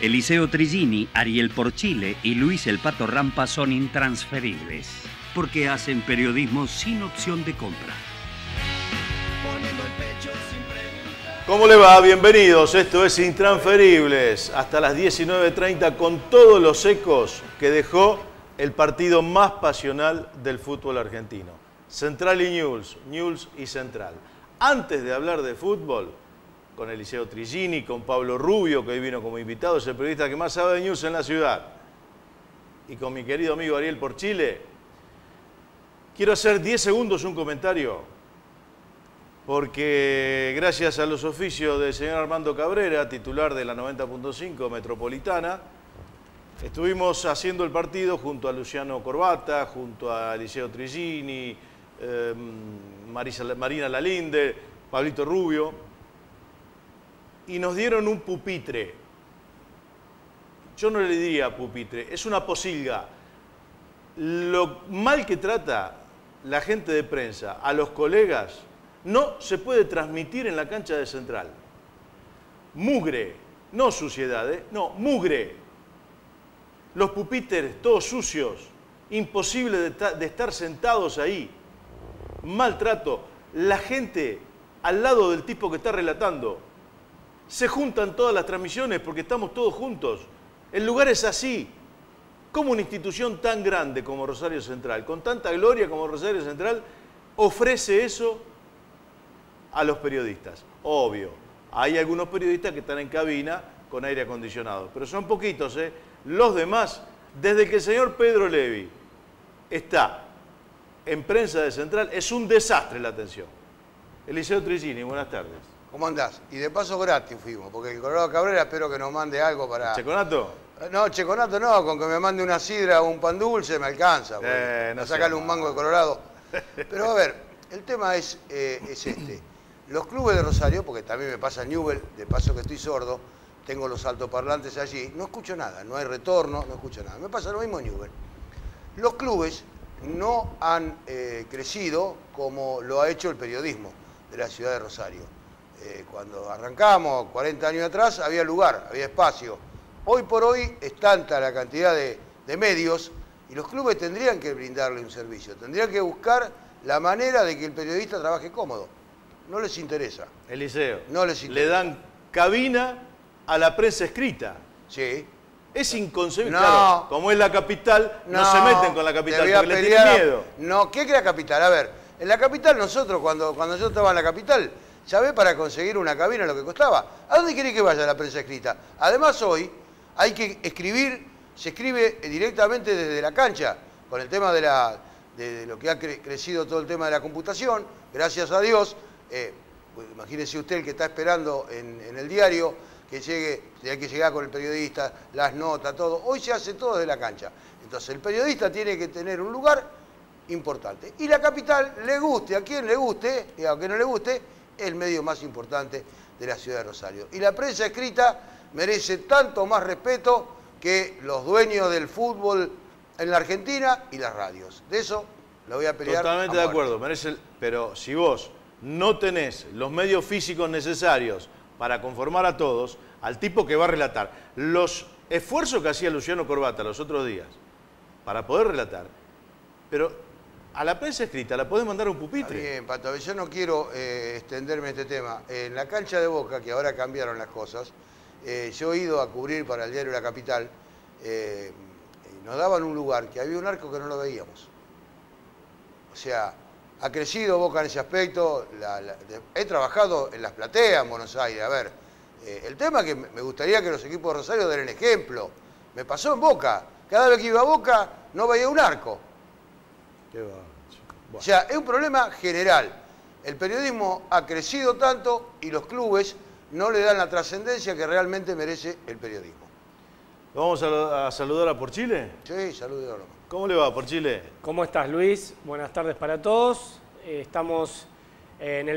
Eliseo Trigini, Ariel Porchile y Luis El Pato Rampa son intransferibles, porque hacen periodismo sin opción de compra. ¿Cómo le va? Bienvenidos. Esto es Intransferibles. Hasta las 19:30 con todos los ecos que dejó el partido más pasional del fútbol argentino. Central y Newell's, Newell's y Central. Antes de hablar de fútbol, con Eliseo Trigini, con Pablo Rubio, que hoy vino como invitado, es el periodista que más sabe de Newell's en la ciudad, y con mi querido amigo Ariel Porchile, quiero hacer 10 segundos un comentario. Porque gracias a los oficios del señor Armando Cabrera, titular de la 90.5 Metropolitana, estuvimos haciendo el partido junto a Luciano Corbata, junto a Eliseo Trigini, Marina Lalinde, Pablito Rubio, y nos dieron un pupitre. Yo no le diría pupitre, es una posilga. Lo mal que trata la gente de prensa a los colegas no se puede transmitir en la cancha de Central. Mugre, no suciedad, no, mugre. Los pupitres todos sucios, imposible de estar sentados ahí. Maltrato. La gente al lado del tipo que está relatando. Se juntan todas las transmisiones porque estamos todos juntos. El lugar es así. ¿Cómo una institución tan grande como Rosario Central, con tanta gloria como Rosario Central, ofrece eso a los periodistas? Obvio, hay algunos periodistas que están en cabina con aire acondicionado, pero son poquitos, ¿eh? Los demás, desde que el señor Pedro Levi está en prensa de Central, es un desastre la atención. Eliseo Trigini, buenas tardes. ¿Cómo andás? Y de paso gratis fuimos, porque el Colorado Cabrera espero que nos mande algo para... ¿Checonato? No, Checonato no, con que me mande una sidra o un pan dulce me alcanza. No sacarle un mango de Colorado. Pero a ver, el tema es este. Los clubes de Rosario, porque también me pasa Newell's, de paso que estoy sordo, tengo los altoparlantes allí, no escucho nada, no hay retorno, no escucho nada. Me pasa lo mismo en Newell's. Los clubes no han crecido como lo ha hecho el periodismo de la ciudad de Rosario. Cuando arrancamos, 40 años atrás, había lugar, había espacio. Hoy por hoy es tanta la cantidad de medios y los clubes tendrían que brindarle un servicio, tendrían que buscar la manera de que el periodista trabaje cómodo. No les interesa. Eliseo, no les interesa. Le dan cabina a la prensa escrita. Sí. Es inconcebible. No. Claro, como es la capital, no se meten con la capital porque le tienen miedo. No, ¿qué es la capital? A ver, en la capital nosotros, cuando yo estaba en la capital, ¿sabés para conseguir una cabina lo que costaba? ¿A dónde querés que vaya la prensa escrita? Además hoy hay que escribir, se escribe directamente desde la cancha, con el tema de lo que ha crecido todo el tema de la computación, gracias a Dios. Pues imagínese usted el que está esperando en el diario que llegue, hay que llegar con el periodista, las notas, todo. Hoy se hace todo desde la cancha. Entonces el periodista tiene que tener un lugar importante. Y la capital, le guste a quien le guste, y a quien no le guste, es el medio más importante de la ciudad de Rosario. Y la prensa escrita merece tanto más respeto que los dueños del fútbol en la Argentina y las radios. De eso lo voy a pelear. Totalmente de acuerdo, pero si vos no tenés los medios físicos necesarios para conformar a todos, al tipo que va a relatar, los esfuerzos que hacía Luciano Corbata los otros días para poder relatar, pero a la prensa escrita la podés mandar a un pupitre. Está bien, Pato, yo no quiero extenderme este tema. En la cancha de Boca, que ahora cambiaron las cosas, yo he ido a cubrir para el diario La Capital, nos daban un lugar que había un arco que no lo veíamos. O sea, ha crecido Boca en ese aspecto. He trabajado en las plateas en Buenos Aires. A ver, el tema es que me gustaría que los equipos de Rosario den ejemplo. Me pasó en Boca. Cada vez que iba a Boca no veía un arco. Qué bueno. O sea, es un problema general. El periodismo ha crecido tanto y los clubes no le dan la trascendencia que realmente merece el periodismo. ¿Vamos a saludar a Porchile? Sí, saludos. ¿Cómo le va, Porchile? ¿Cómo estás, Luis? Buenas tardes para todos. Estamos en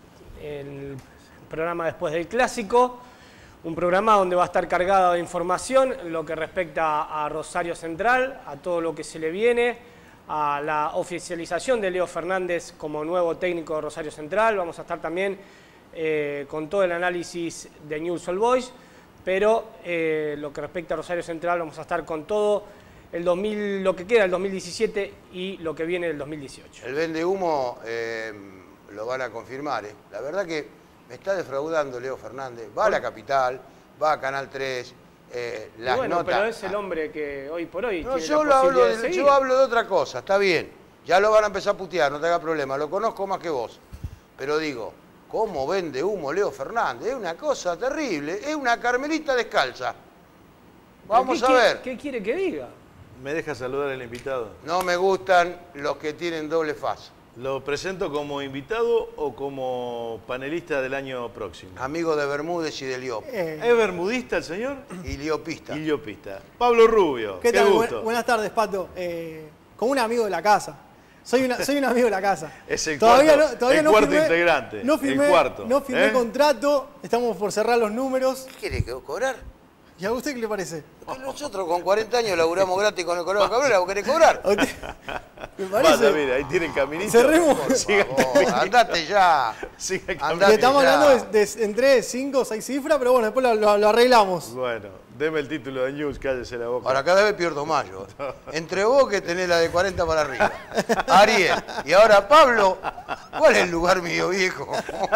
el programa después del Clásico, un programa donde va a estar cargado de información en lo que respecta a Rosario Central, a todo lo que se le viene, a la oficialización de Leo Fernández como nuevo técnico de Rosario Central. Vamos a estar también con todo el análisis de Newell's Old Boys, pero lo que respecta a Rosario Central vamos a estar con todo lo que queda del 2017 y lo que viene del 2018. El vende humo lo van a confirmar. La verdad que me está defraudando Leo Fernández. Va a la Capital, va a Canal 3, las bueno, notas... pero es el hombre que hoy por hoy No, tiene yo, la posibilidad de seguir. yo hablo de otra cosa, está bien. Ya lo van a empezar a putear, no te hagas problema. Lo conozco más que vos. Pero digo, ¿cómo vende humo Leo Fernández? Es una cosa terrible. Es una Carmelita descalza. Vamos a ver. ¿Qué quiere que diga? ¿Me deja saludar al invitado? No me gustan los que tienen doble faz. ¿Lo presento como invitado o como panelista del año próximo? Amigo de Bermúdez y de Liop. ¿Es bermudista el señor? Y liopista. Y liopista. Pablo Rubio, ¿Qué tal? gusto. Buenas tardes, Pato. Como un amigo de la casa. Soy un amigo de la casa. Es el Todavía cuarto firmé, integrante. No firmé, el cuarto. no firmé contrato, estamos por cerrar los números. ¿Qué quiere cobrar? ¿Y a usted qué le parece? Porque nosotros con 40 años laburamos gratis con el Colorado Cabrera, ¿vos querés cobrar? ¿A usted? ¿Me parece? Vaya, mira, ahí tienen caminito. Cerremos. Andate ya. Siga Le Andate estamos ya. hablando de entre 5 o 6 cifras, pero bueno, después lo arreglamos. Bueno, deme el título de News, cállese la boca. Ahora cada vez pierdo más yo. Entre vos que tenés la de 40 para arriba, Ariel, y ahora Pablo, ¿cuál es el lugar mío, viejo?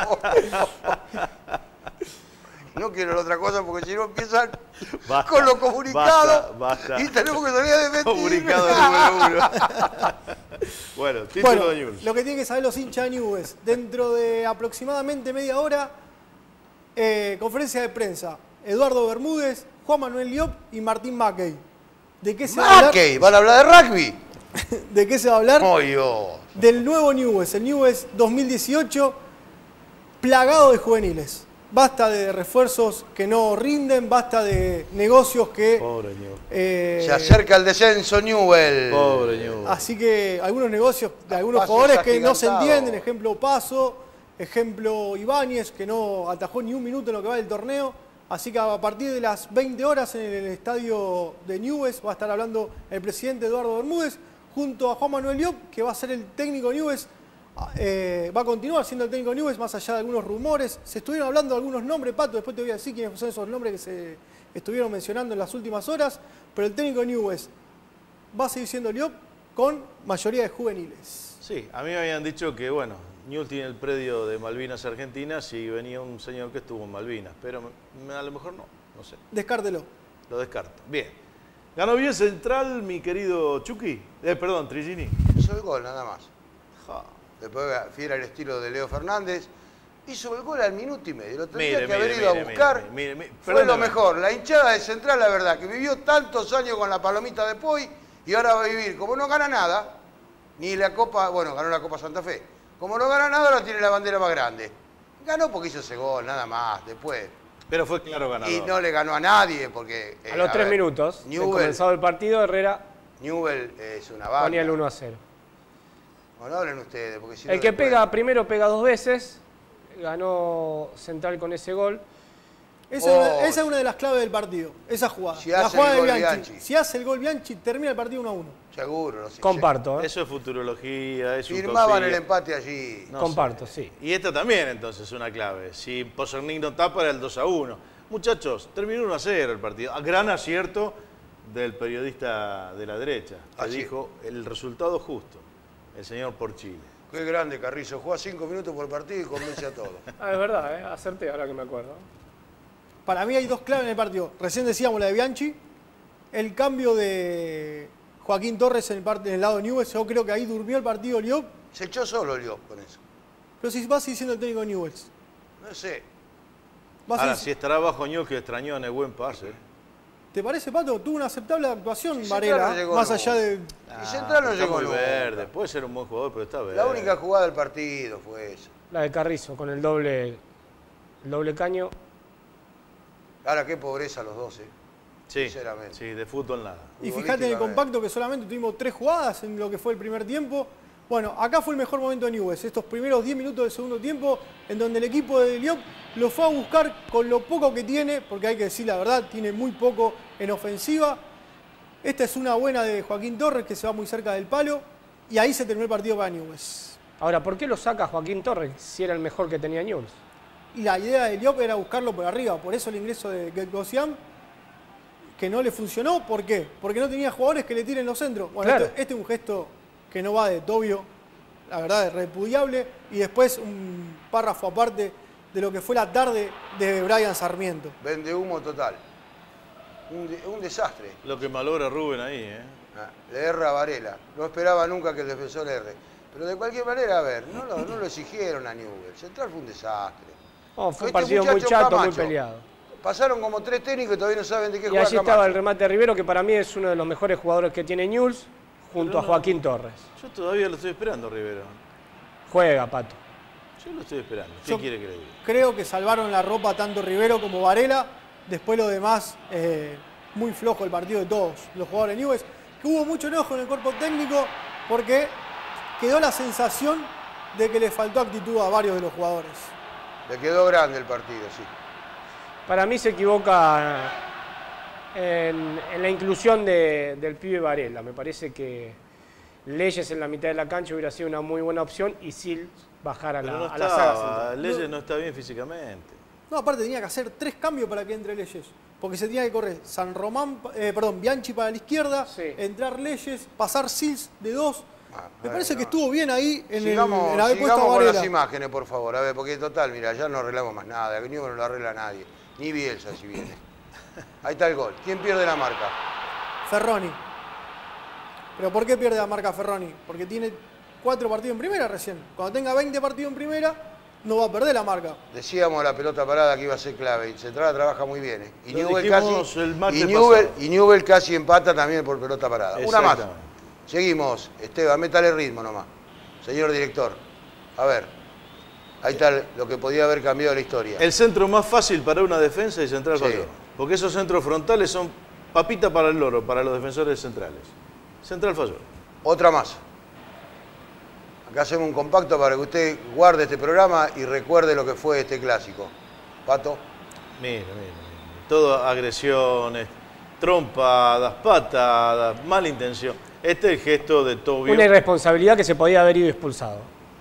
No quiero la otra cosa porque si no empiezan Basta, con los comunicados basta. y tenemos que salir a desmentir. Comunicado número 1. Bueno, título Bueno, de News. lo que tienen que saber los hinchas de Newell's, dentro de aproximadamente media hora, conferencia de prensa, Eduardo Bermúdez, Juan Manuel Liop y Martín Mackey. ¿De qué se va a hablar? Mackey, ¿van a hablar de rugby? ¿De qué se va a hablar? ¡Oh, Dios! Del nuevo Newell's, el Newell's 2018, plagado de juveniles. Basta de refuerzos que no rinden, basta de negocios que... Pobre News. Se acerca el descenso Newell. Pobre News. Así que algunos negocios de algunos Paso jugadores que no se agigantado. entienden, ejemplo Paso, ejemplo Ibáñez, que no atajó ni un minuto en lo que va del torneo. Así que a partir de las 20 horas en el estadio de Newell's va a estar hablando el presidente Eduardo Bermúdez junto a Juan Manuel Liop, que va a ser el técnico de Newell's. Va a continuar siendo el técnico de Newell's más allá de algunos rumores. Se estuvieron hablando de algunos nombres, Pato, después te voy a decir quiénes son esos nombres que se estuvieron mencionando en las últimas horas, pero el técnico de Newell's va a seguir siendo Liop con mayoría de juveniles. Sí, a mí me habían dicho que, bueno, Newell's tiene el predio de Malvinas Argentinas y venía un señor que estuvo en Malvinas, pero a lo mejor no sé, Descártelo. lo descarto. Bien. ¿Ganó bien Central, mi querido Chucky? Perdón, Trigini. Hizo el gol, nada más. Ja. Después, fiel al estilo de Leo Fernández, hizo el gol al minuto y medio. Lo tendría Mire, que haber mire, ido mire, a buscar. mire, Fue lo perdóname. mejor. La hinchada de Central, la verdad, que vivió tantos años con la palomita de Poi y ahora va a vivir, como no gana nada, ni la Copa, bueno, ganó la Copa Santa Fe. Como no gana nada, ahora tiene la bandera más grande. Ganó porque hizo ese gol, nada más, después. Pero fue claro ganador. Y no le ganó a nadie porque... A los 3 minutos de comenzado el partido, Herrera Newell es una banda. ponía el 1-0. Bueno, hablen ustedes, porque si no El que después- pega primero pega 2 veces, ganó Central con ese gol. Esa es una de las claves del partido, esa jugada. Si la hace jugada el de gol Bianchi. Bianchi. Si hace el gol Bianchi, termina el partido 1-1. Seguro, no sé. Comparto, ¿eh? Eso es futurología, es Firmaban utopía. el empate allí. No Comparto, sé. sí. Y esta también, entonces, es una clave. Si Pozornik no tapa, era el 2-1. Muchachos, terminó 1-0 el partido. Gran acierto del periodista de la derecha, que Así. dijo el resultado justo, el señor Porchile. Qué grande Carrizo, juega 5 minutos por partido y convence a todos. Ah, es verdad, ¿eh? Acerté ahora que me acuerdo. Para mí hay dos claves en el partido. Recién decíamos la de Bianchi, el cambio de Joaquín Torres en el lado de Newell's. Yo creo que ahí durmió el partido Liop, Se echó solo Liop con eso. pero si va a seguir siendo el técnico de Newell's. No sé. Va a Ahora, seguir- si estará bajo Ñol, que extrañó en el buen pase. ¿Te parece, Pato? Tuvo una aceptable actuación Sí, Varela, Central no llegó más nunca. allá de... Y Central no está llegó muy nunca. verde. Puede ser un buen jugador, pero está verde. La única jugada del partido fue esa. La de Carrizo con el doble caño. Ahora qué pobreza los dos, Sí, sinceramente. sí, de fútbol nada. Y fíjate en el compacto que solamente tuvimos 3 jugadas en lo que fue el primer tiempo. Bueno, acá fue el mejor momento de Newell's, estos primeros 10 minutos del segundo tiempo, en donde el equipo de Liop lo fue a buscar con lo poco que tiene, porque hay que decir la verdad, tiene muy poco en ofensiva. Esta es una buena de Joaquín Torres, que se va muy cerca del palo, y ahí se terminó el partido para Newell's. Ahora, ¿por qué lo saca Joaquín Torres si era el mejor que tenía Newell's? y la idea de Diop era buscarlo por arriba. Por eso el ingreso de Gagosian, que no le funcionó. ¿Por qué? Porque no tenía jugadores que le tiren los centros. Bueno, Claro. este es un gesto que no va de Tobio, la verdad es repudiable. Y después un párrafo aparte de lo que fue la tarde de Brian Sarmiento. Vende humo total. Un desastre. Lo que malogra Rubén ahí, ¿eh? Le erra a Varela. No esperaba nunca que el defensor erre. Pero de cualquier manera, a ver, no lo exigieron a Newell. Central fue un desastre. Oh, fue un Este partido muy muchacho chato, muy Camacho, peleado. Pasaron como 3 técnicos y todavía no saben de qué Y juega allí Camacho. estaba el remate de Rivero, que para mí es uno de los mejores jugadores que tiene Newell's, junto a Joaquín Torres. Yo todavía lo estoy esperando, Rivero. Juega, Pato. Yo lo estoy esperando. ¿Qué Yo quiere que le diga? Creo que salvaron la ropa tanto Rivero como Varela. Después lo demás, muy flojo el partido de todos los jugadores de Newell's. Que hubo mucho enojo en el cuerpo técnico porque quedó la sensación de que le faltó actitud a varios de los jugadores. Le quedó grande el partido, sí. Para mí se equivoca en la inclusión del pibe Varela. Me parece que Leyes en la mitad de la cancha hubiera sido una muy buena opción y Sil bajar a Pero no la saga estaba, central. Leyes no está bien físicamente. No, aparte tenía que hacer 3 cambios para que entre Leyes. Porque se tenía que correr Bianchi para la izquierda, Sí. entrar Leyes, pasar Sils de 2. Me parece no. que estuvo bien ahí en Sigamos, en haber puesto a sigamos con Varela. las imágenes, por favor. A ver, porque total, mira, ya no arreglamos más nada. Que no lo arregla nadie. Ni Bielsa si viene. Ahí está el gol. ¿Quién pierde la marca? Ferroni. ¿Pero por qué pierde la marca Ferroni? Porque tiene 4 partidos en primera recién. Cuando tenga 20 partidos en primera, no va a perder la marca. Decíamos la pelota parada que iba a ser clave. Y Central trabaja muy bien. ¿Eh? Y Lo Newell dijimos el martes y Newell casi empata también por pelota parada. Una más. Exactamente. Seguimos. Esteban, métale ritmo nomás. Señor director. A ver. Ahí está lo que podía haber cambiado la historia. El centro más fácil para una defensa y Central Sí. falló. Porque esos centros frontales son papita para el loro, para los defensores centrales. Central falló. Otra más. Acá hacemos un compacto para que usted guarde este programa y recuerde lo que fue este clásico. Pato. Mira. Todo agresiones, trompadas, patadas, mala intención. Este es el gesto de Tobio. Una irresponsabilidad que se podía haber ido expulsado.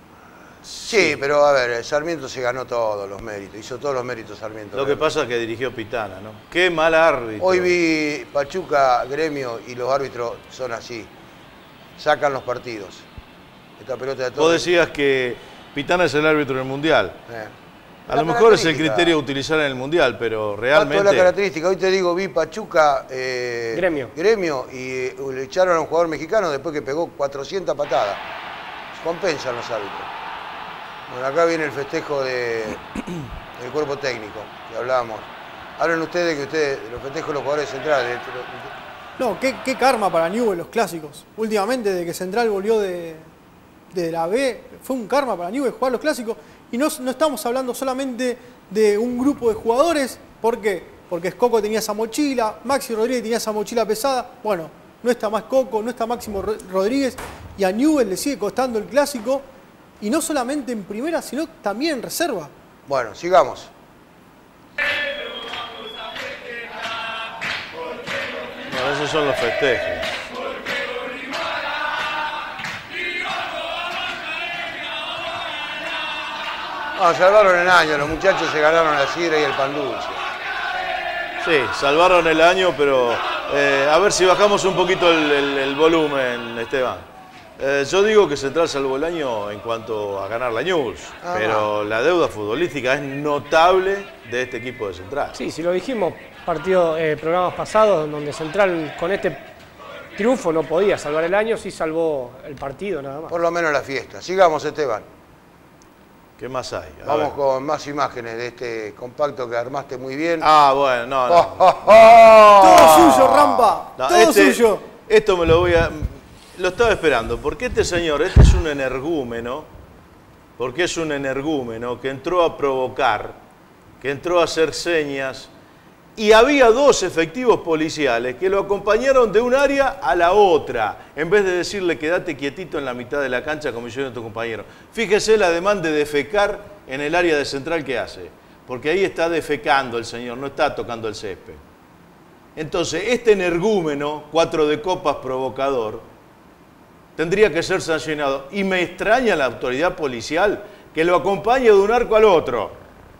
Sí, pero a ver, Sarmiento se ganó todos los méritos. Hizo todos los méritos Sarmiento. Lo que pasa es que dirigió Pitana, ¿no? Qué mal árbitro. Hoy vi Pachuca, Gremio y los árbitros son así. Sacan los partidos. Esta pelota de Vos Torres. decías que Pitana es el árbitro del Mundial. A La lo mejor es el característica. criterio a utilizar en el Mundial, pero Pato, realmente... es la característica. Hoy te digo, vi Pachuca, Gremio y le echaron a un jugador mexicano después que pegó 400 patadas. Compensan los árbitros. Bueno, acá viene el festejo del cuerpo técnico, que hablábamos. Hablen ustedes de los festejos de los jugadores centrales. No, qué karma para Newell los clásicos. Últimamente, de que Central volvió de la B, fue un karma para Newell jugar los clásicos. Y no estamos hablando solamente de un grupo de jugadores. ¿Por qué? Porque Coco tenía esa mochila, Maxi Rodríguez tenía esa mochila pesada. Bueno, no está más Coco, no está Máximo Rodríguez. Y a Newell le sigue costando el clásico. Y no solamente en primera, sino también en reserva. Bueno, sigamos. No, esos son los festejos. No, salvaron el año, los muchachos se ganaron la sidra y el pan dulce. Sí, salvaron el año, pero a ver si bajamos un poquito el volumen, Esteban. Yo digo que Central salvó el año en cuanto a ganar la Newell's, pero la deuda futbolística es notable de este equipo de Central. Sí, si lo dijimos programas pasados, donde Central con este triunfo no podía salvar el año, sí salvó el partido nada más. Por lo menos la fiesta. Sigamos, Esteban. ¿Qué más hay? A Vamos ver. con más imágenes de este compacto que armaste muy bien. Ah, bueno, no. Todo suyo, Rampa. No, todo suyo. Esto me lo voy a... Lo estaba esperando, porque este señor, este es un energúmeno, porque es un energúmeno que entró a provocar, que entró a hacer señas, y había 2 efectivos policiales que lo acompañaron de un área a la otra, en vez de decirle quédate quietito en la mitad de la cancha como hicieron tu compañero. Fíjese el ademán de defecar en el área de Central que hace, porque ahí está defecando el señor, no está tocando el césped. Entonces, este energúmeno, 4 de copas provocador, tendría que ser sancionado. Y me extraña la autoridad policial que lo acompañe de un arco al otro.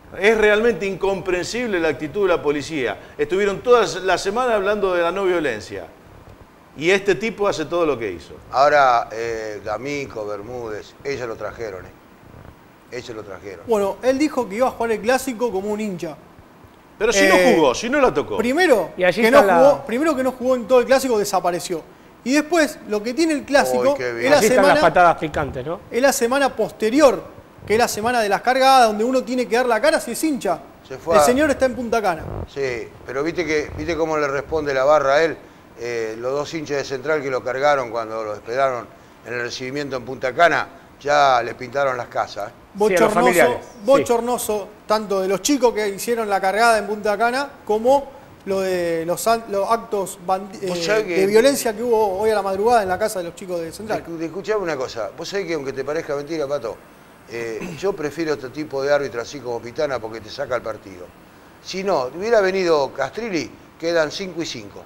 Es realmente incomprensible la actitud de la policía. Estuvieron toda la semana hablando de la no violencia. Y este tipo hace todo lo que hizo. Ahora, D'Amico, Bermúdez, ellos lo trajeron. Ellos lo trajeron. Bueno, él dijo que iba a jugar el clásico como un hincha. Pero si no jugó, si no la tocó. Primero, Y allí que está no jugó en todo el clásico, desapareció. Y después, lo que tiene el clásico Uy, qué bien. es Así están las patadas picantes, ¿no? es la semana posterior, que es la semana de las cargadas, donde uno tiene que dar la cara si es hincha. Se fue El a- señor está en Punta Cana. Sí, pero viste cómo le responde la barra a él. Los dos hinchas de Central que lo cargaron cuando lo esperaron en el recibimiento en Punta Cana, ya le pintaron las casas. los familiares, sí. Bochornoso, tanto de los chicos que hicieron la cargada en Punta Cana, como lo de los actos Vos sabés que- de violencia que hubo hoy a la madrugada en la casa de los chicos de Central. Escuchame una cosa, vos sabés que aunque te parezca mentira, Pato, yo prefiero este tipo de árbitro así como Pitana porque te saca el partido. Si no, hubiera venido Castrilli, quedan 5 y 5.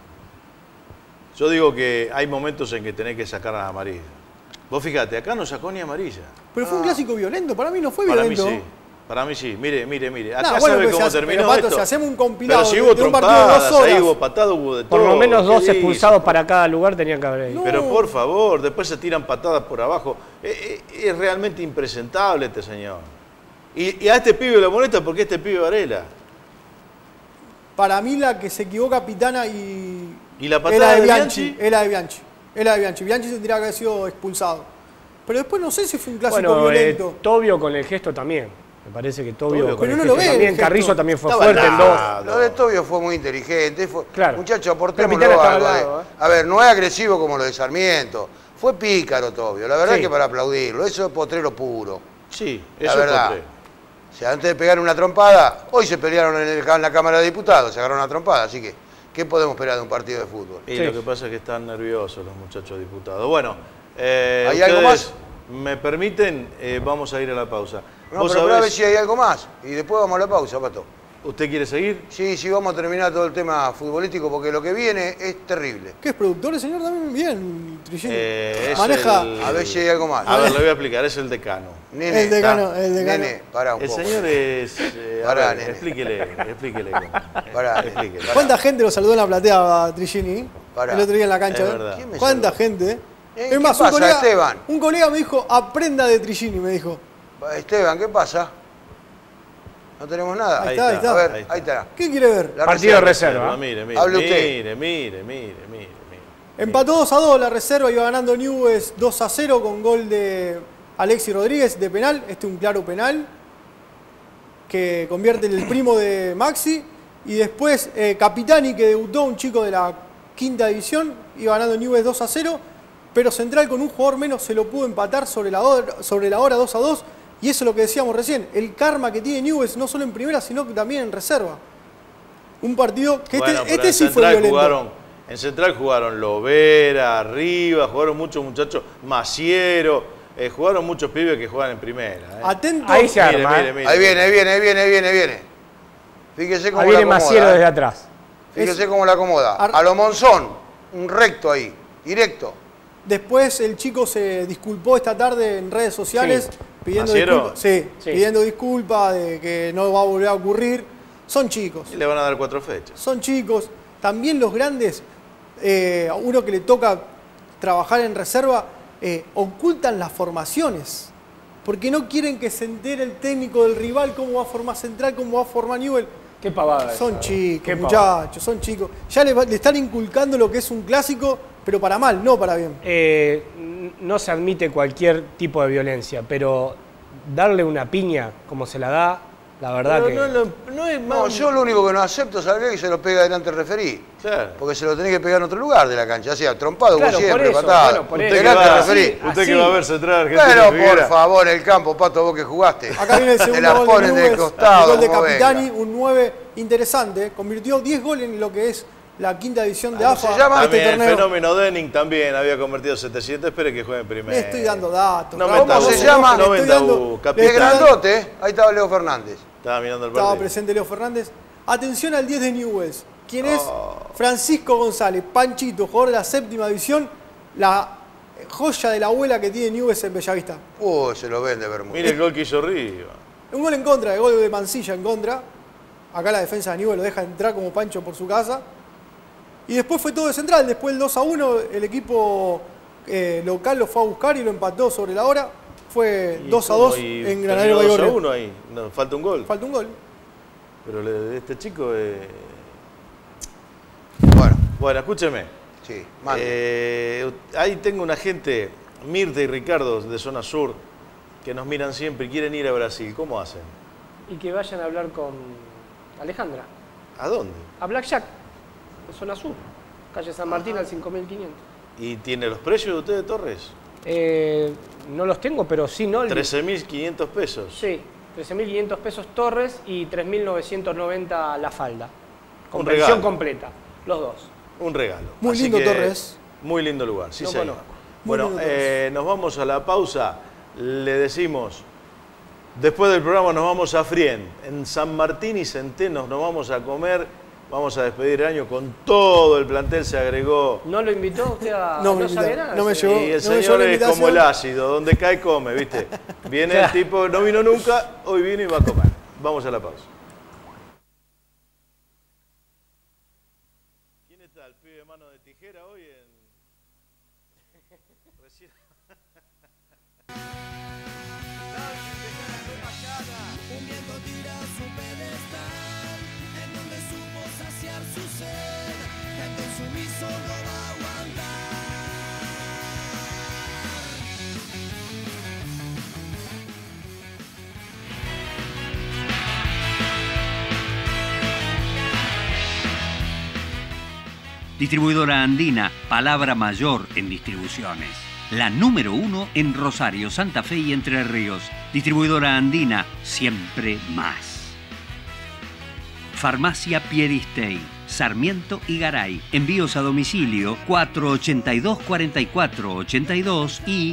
Yo digo que hay momentos en que tenés que sacar las amarillas. Vos fíjate, acá no sacó ni amarilla. Pero fue un clásico violento, para mí no fue Para mí violento. sí. Para mí sí. Mire. Acá Nah, bueno, sabe pero cómo si terminó pero, Pato, esto. si hacemos un compilado Pero si hubo de un partido de 2 trompadas, horas. ahí hubo patadas, hubo de todo. Por lo menos ¿Qué 2 dice? expulsados para cada lugar tenían que haber. No. Pero por favor, después se tiran patadas por abajo. Es realmente impresentable este señor. Y a este pibe lo molesta porque este pibe Varela. Para mí la que se equivoca Pitana y ¿Y la es patada la de de Bianchi. Bianchi? Es la de Bianchi. Es la de Bianchi. Bianchi tendría que haber sido expulsado. Pero después no sé si fue un clásico Bueno, violento. Tobio con el gesto también. Me parece que Tobio Tobio con Pero el no gesto lo ve el también. gesto. Carrizo también fue Estaba fuerte al en 2. lado. Lo de Tobio fue muy inteligente. Claro. Muchachos, Pero aportémoslo Pitana estaba algo. al lado, A ver, no es agresivo como lo de Sarmiento. Fue pícaro Tobio. La verdad Sí. que para aplaudirlo. Eso es potrero puro. Sí, La eso es verdad. potre. O sea, antes de pegar una trompada, hoy se pelearon en la Cámara de Diputados, se agarraron una trompada. Así que, ¿qué podemos esperar de un partido de fútbol? Y Sí. lo que pasa es que están nerviosos los muchachos diputados. Bueno, ¿Hay algo ustedes me permiten, vamos a ir a la pausa. No, ¿Vos pero a ver sabés, si hay algo más. Y después vamos a la pausa, Pato. usted quiere seguir? Sí, vamos a terminar todo el tema futbolístico porque lo que viene es terrible. ¿Qué es productor el señor también? Bien, Trillini. Es Maneja. el- A ver si hay algo más. A ver, le voy a explicar, es el decano. Nene, El decano, el decano. Nene, pará un El poco. señor es... a Pará, ver, nene. explíquele cómo. Pará, Explíquele. pará. ¿Cuánta gente lo saludó en la platea a Trillini? Pará. El otro día en la cancha. Es ¿eh? verdad. ¿Quién me ¿Cuánta saludó? gente? ¿Qué Es más, pasa, Esteban? un colega me dijo, aprenda de Trillini, me dijo. Esteban, ¿qué pasa? No tenemos nada. Ahí está, ahí está. A ver, Ahí está. ahí está. ¿Qué quiere ver? La Partido de reserva. reserva. Mire, Hable usted. mire. Empató 2-2 la reserva, iba ganando Newell's 2-0 con gol de Alexis Rodríguez de penal. Este es un claro penal que convierte en el primo de Maxi. Y después Capitani, que debutó, un chico de la quinta división, iba ganando Newell's 2-0. Pero Central con un jugador menos se lo pudo empatar sobre la hora 2-2. Y eso es lo que decíamos recién, el karma que tiene Newell's no solo en primera, sino que también en reserva. Un partido que Bueno, pero este en sí fue Central violento. en Central jugaron Lovera, Arriba, jugaron muchos muchachos, Maciero, jugaron muchos pibes que juegan en primera. Atento. Ahí se Mire, arma. mire. Ahí viene. Fíjese cómo Ahí la viene acomoda. Maciero desde atrás. Fíjese cómo la acomoda. A lo Monzón, un recto ahí, directo. Después el chico se disculpó esta tarde en redes sociales Sí. pidiendo ¿Maciero? disculpas. Sí, Sí. pidiendo disculpas de que no va a volver a ocurrir. Son chicos, Y le van a dar 4 fechas. son chicos. También los grandes, a uno que le toca trabajar en reserva, ocultan las formaciones. Porque no quieren que se entere el técnico del rival cómo va a formar Central, cómo va a formar Newell. Qué pavada. Son esa. chicos, Qué pavada. muchachos, son chicos. Ya le están inculcando lo que es un clásico, pero para mal, no para bien. No se admite cualquier tipo de violencia, pero darle una piña como se la da, la verdad que... No es No, más... yo lo único que no acepto, ¿sabes? Que se lo pega delante del referí. Claro. Porque se lo tenés que pegar en otro lugar de la cancha. O sea, trompado, Claro, vos siempre, por eso, patada. bueno, por Usted eso. que Delante del va, referí. usted que así. va a ver Central Argentina Pero por Figuera. favor, el campo, Pato, vos que jugaste. Acá viene el Te segundo la gol de ponen de Newell's, costado, el gol de como Capitani, venga. un 9 interesante. Convirtió 10 goles en lo que es la quinta división de ¿Cómo AFA se llama? este También el torneo. fenómeno Denning también había convertido 700, espere que juegue en primera. Le estoy dando datos. No Ramos, meta ¿Cómo U, se llama? le No estoy meta dando- U, le ¡Qué capitán. estoy dando- grandote, ¿eh? Ahí estaba Leo Fernández. Estaba mirando el Estaba partido. presente Leo Fernández. Atención al 10 de Newell's. ¿Quién es? Oh. Francisco González, Panchito, jugador de la séptima división. La joya de la abuela que tiene Newell's en Bellavista. Se lo vende Bermúdez. Mire el gol que hizo Riva. Un gol en contra, el gol de Mansilla en contra. Acá la defensa de Newell's lo deja entrar como Pancho por su casa. Y después fue todo de central. Después el 2-1, el equipo local lo fue a buscar y lo empató sobre la hora. Fue 2-2 en Granadero Baigorria. 2-1 ahí, no, falta un gol. Falta un gol. Pero este chico... Bueno, Bueno, escúcheme. sí, mande. Ahí tengo una gente, Mirta y Ricardo de Zona Sur, que nos miran siempre y quieren ir a Brasil. ¿Cómo hacen? Y que vayan a hablar con Alejandra. ¿A dónde? A Blackjack, de Zona Sur, calle San Martín al 5500. ¿Y tiene los precios de ustedes, Torres? No los tengo, pero sí, ¿no? 13.500 pesos. Sí, 13.500 pesos Torres y 3.990 la falda. Con Un pensión regalo. completa, los dos. Un regalo. Muy Así lindo que, Torres. Muy lindo lugar, sí Lo señor. conozco. Muy Bueno, lindo Torres. nos vamos a la pausa. Le decimos, después del programa nos vamos a Frien. En San Martín y Centenos nos vamos a comer. Vamos a despedir el año con todo el plantel. Se agregó. ¿No lo invitó usted a...? No me sabía invitó, nada. no me Sí. llevó. Y el No me señor llevó la es como invitación. el ácido, donde cae come, ¿viste? Viene el tipo, no vino nunca, hoy vino y va a comer. Vamos a la pausa. ¿Quién está? ¿El pibe de mano de tijera hoy en...? Recién... Un viento tira su pedestal, en donde supo saciar su sed, el consumiso no va a aguantar. Distribuidora Andina, palabra mayor en distribuciones. La número 1 en Rosario, Santa Fe y Entre Ríos. Distribuidora Andina, siempre más. Farmacia Pieristey, Sarmiento y Garay. Envíos a domicilio 482-4482 y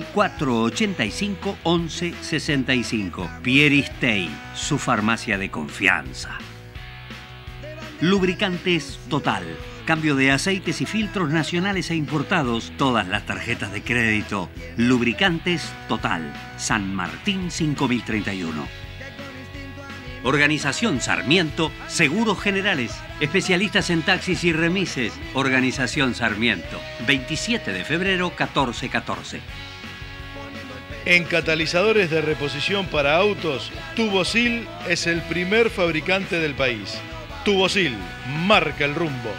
485-1165. Pieristey, su farmacia de confianza. Lubricantes Total. Cambio de aceites y filtros nacionales e importados. Todas las tarjetas de crédito. Lubricantes Total. San Martín 5031. Organización Sarmiento. Seguros Generales. Especialistas en taxis y remises. Organización Sarmiento. 27 de febrero, 1414. En catalizadores de reposición para autos, Tubosil es el primer fabricante del país. Tubosil, marca el rumbo.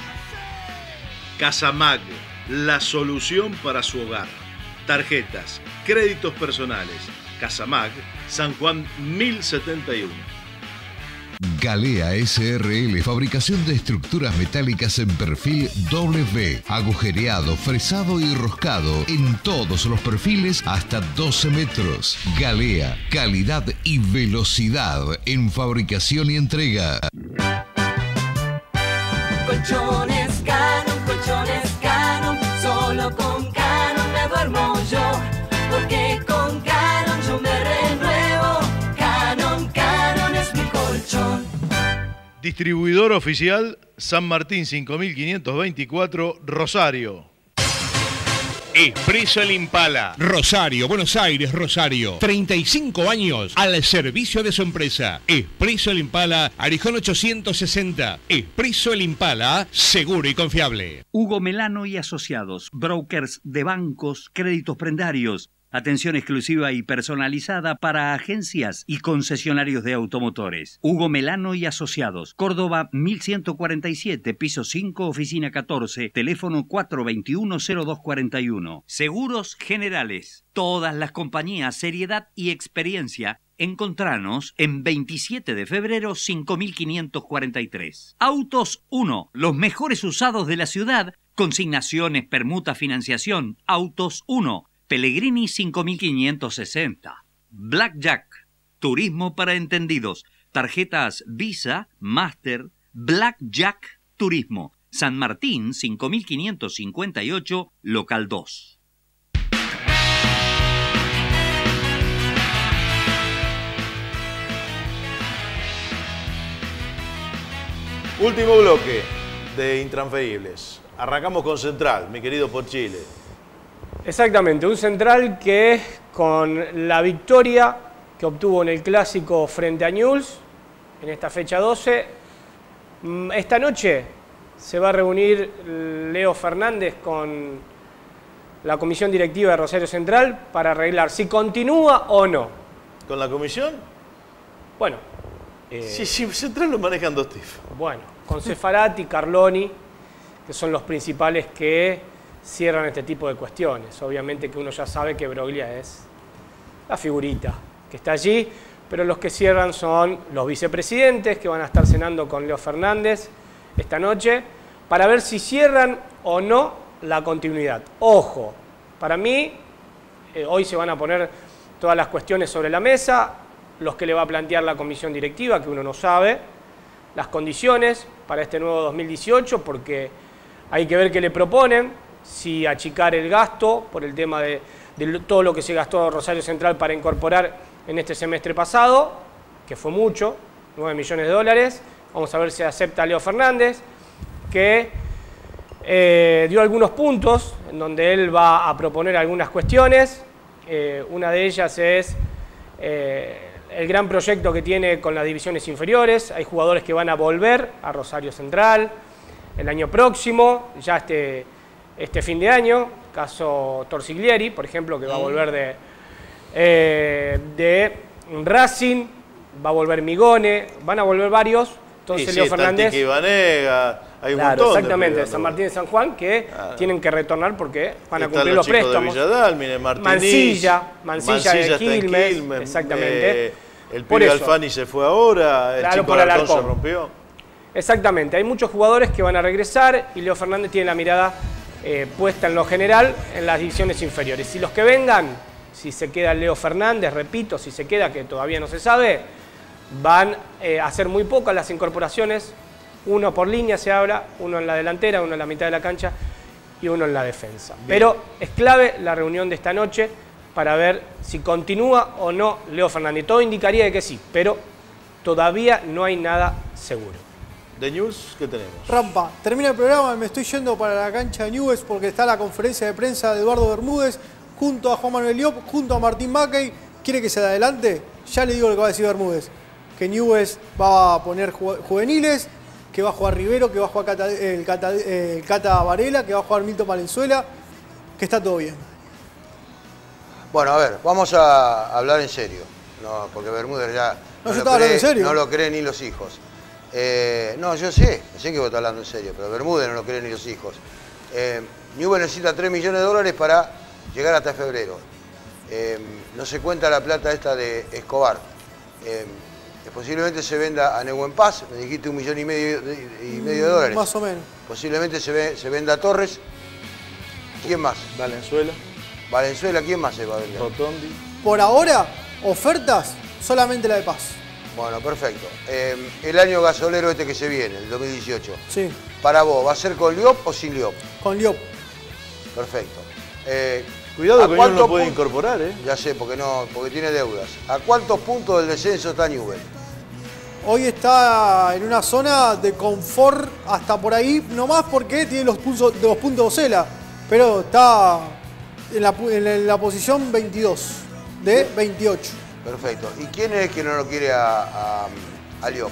Casamag, la solución para su hogar. Tarjetas, créditos personales. Casamag, San Juan 1071. Galea SRL, fabricación de estructuras metálicas en perfil W, agujereado, fresado y roscado en todos los perfiles hasta 12 metros. Galea, calidad y velocidad en fabricación y entrega. Colchones Canon, solo con Canon me duermo yo, porque con Canon yo me renuevo. Canon es mi colchón. Distribuidor oficial San Martín 5524, Rosario. Expreso El Impala. Rosario, Buenos Aires, Rosario. 35 años al servicio de su empresa. Expreso El Impala, Arijón 860. Expreso El Impala, seguro y confiable. Hugo Melano y Asociados, brokers de bancos, créditos prendarios, atención exclusiva y personalizada para agencias y concesionarios de automotores. Hugo Melano y Asociados, Córdoba 1147, piso 5, oficina 14, teléfono 421-0241. Seguros Generales, todas las compañías, seriedad y experiencia. Encontranos en 27 de febrero 5543. Autos 1, los mejores usados de la ciudad, consignaciones, permuta, financiación. Autos 1, Pellegrini 5560. Blackjack, turismo para entendidos. Tarjetas Visa, Master, Blackjack Turismo. San Martín 5558, local 2. Último bloque de Intransferibles. Arrancamos con Central, mi querido Porchile. Exactamente, un Central que con la victoria que obtuvo en el Clásico frente a Newell's en esta fecha 12. Esta noche se va a reunir Leo Fernández con la comisión directiva de Rosario Central para arreglar si continúa o no. ¿Con la comisión? Bueno. Sí, Central lo manejan dos tipos. Bueno, con Sefarati, Carloni, que son los principales que cierran este tipo de cuestiones. Obviamente que uno ya sabe que Broglia es la figurita que está allí, pero los que cierran son los vicepresidentes que van a estar cenando con Leo Fernández esta noche para ver si cierran o no la continuidad. Ojo, para mí, hoy se van a poner todas las cuestiones sobre la mesa, los que le va a plantear la comisión directiva, que uno no sabe, las condiciones para este nuevo 2018, porque hay que ver qué le proponen, si achicar el gasto por el tema de todo lo que se gastó Rosario Central para incorporar en este semestre pasado, que fue mucho, 9 millones de dólares. Vamos a ver si acepta Leo Fernández, que dio algunos puntos en donde él va a proponer algunas cuestiones. Una de ellas es el gran proyecto que tiene con las divisiones inferiores. Hay jugadores que van a volver a Rosario Central el año próximo, ya este fin de año, caso Torsiglieri, por ejemplo, que va a volver de Racing, va a volver Migone, van a volver varios. Entonces Leo Fernández... Tiki Vanega, hay un montón exactamente, de San Martín y San Juan, que tienen que retornar porque van a cumplir los préstamos. De Villadalmine, Mansilla de Quilmes, exactamente. El pibe Alfani se fue ahora, el chico Alarcón se rompió. Exactamente, hay muchos jugadores que van a regresar y Leo Fernández tiene la mirada puesta en lo general en las divisiones inferiores. Si los que vengan, si se queda Leo Fernández, repito, si se queda, que todavía no se sabe, van a ser muy pocas las incorporaciones, uno por línea se habla, uno en la delantera, uno en la mitad de la cancha y uno en la defensa. Bien. Pero es clave la reunión de esta noche para ver si continúa o no Leo Fernández. Todo indicaría de que sí, pero todavía no hay nada seguro. ¿De Newell's qué tenemos? Rampa, termina el programa, me estoy yendo para la cancha de Newell's porque está la conferencia de prensa de Eduardo Bermúdez junto a Juan Manuel Liop, junto a Martín Mackey. ¿Quiere que se adelante? Ya le digo lo que va a decir Bermúdez. Que Newell's va a poner juveniles, que va a jugar Rivero, que va a jugar Cata Varela, que va a jugar Milton Valenzuela, que está todo bien. Bueno, a ver, vamos a hablar en serio, no, porque Bermúdez ya no lo creen ni los hijos. No, yo sé que vos estás hablando en serio, pero Bermúdez no lo creen ni los hijos. Newell's necesita 3 millones de dólares para llegar hasta febrero. No se cuenta la plata esta de Escobar. Posiblemente se venda a Nehuen Paz, me dijiste 1,5 millones de dólares. Más o menos. Posiblemente se venda a Torres. ¿Quién más? Valenzuela, ¿quién más se va a vender? Rotondi. Por ahora, ofertas, solamente la de Paz. Bueno, perfecto. El año gasolero este que se viene, el 2018. Sí. Para vos, ¿va a ser con Liop o sin Liop? Con Liop. Perfecto. Cuidado que no lo puede incorporar, ¿eh? Ya sé, porque tiene deudas. ¿A cuántos puntos del descenso está Newell's? Hoy está en una zona de confort hasta por ahí, nomás porque tiene los puntos de Ocela, pero está en la posición 22 de 28. Perfecto. ¿Y quién es el que no lo quiere a Liop?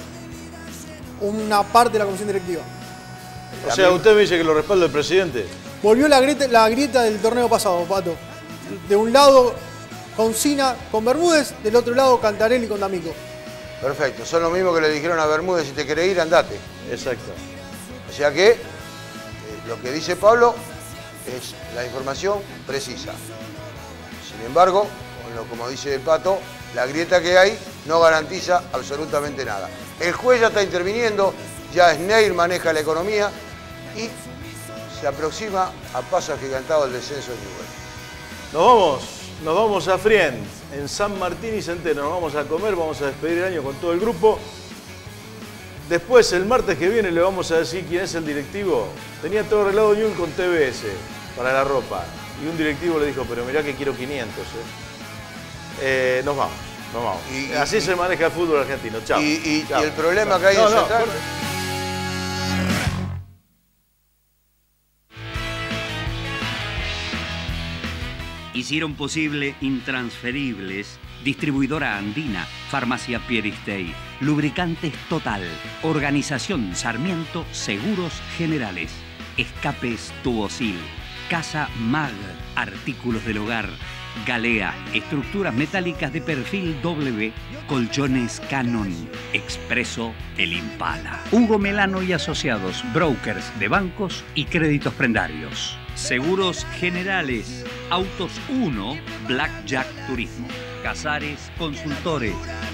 Una parte de la comisión directiva. O sea, usted me dice que lo respalda el presidente. Volvió la grieta del torneo pasado, Pato. De un lado Concina con Bermúdez, del otro lado Cantarelli con D'Amico. Perfecto, son lo mismo que le dijeron a Bermúdez: si te querés ir, andate. Exacto. O sea que lo que dice Pablo es la información precisa. Sin embargo, como dice el Pato, la grieta que hay no garantiza absolutamente nada. El juez ya está interviniendo, ya Sneir maneja la economía y se aproxima a paso agigantado el descenso de Newell's. Nos vamos a Friend, en San Martín y Centeno. Nos vamos a comer, vamos a despedir el año con todo el grupo. Después, el martes que viene, le vamos a decir quién es el directivo. Tenía todo arreglado Newell's con TBS para la ropa. Y un directivo le dijo, pero mirá que quiero 500. Nos vamos. Así se maneja el fútbol argentino. Chao. Y el problema que hay en Central... Hicieron posible Intransferibles, Distribuidora Andina, Farmacia Pieristey, Lubricantes Total, Organización Sarmiento Seguros Generales, Escapes Tubosil, Casa Mag, Artículos del Hogar, Galea, Estructuras Metálicas de Perfil W, Colchones Canon, Expreso El Impala. Hugo Melano y Asociados, brokers de bancos y créditos prendarios. Seguros Generales, Autos 1, Blackjack Turismo, Casares Consultores,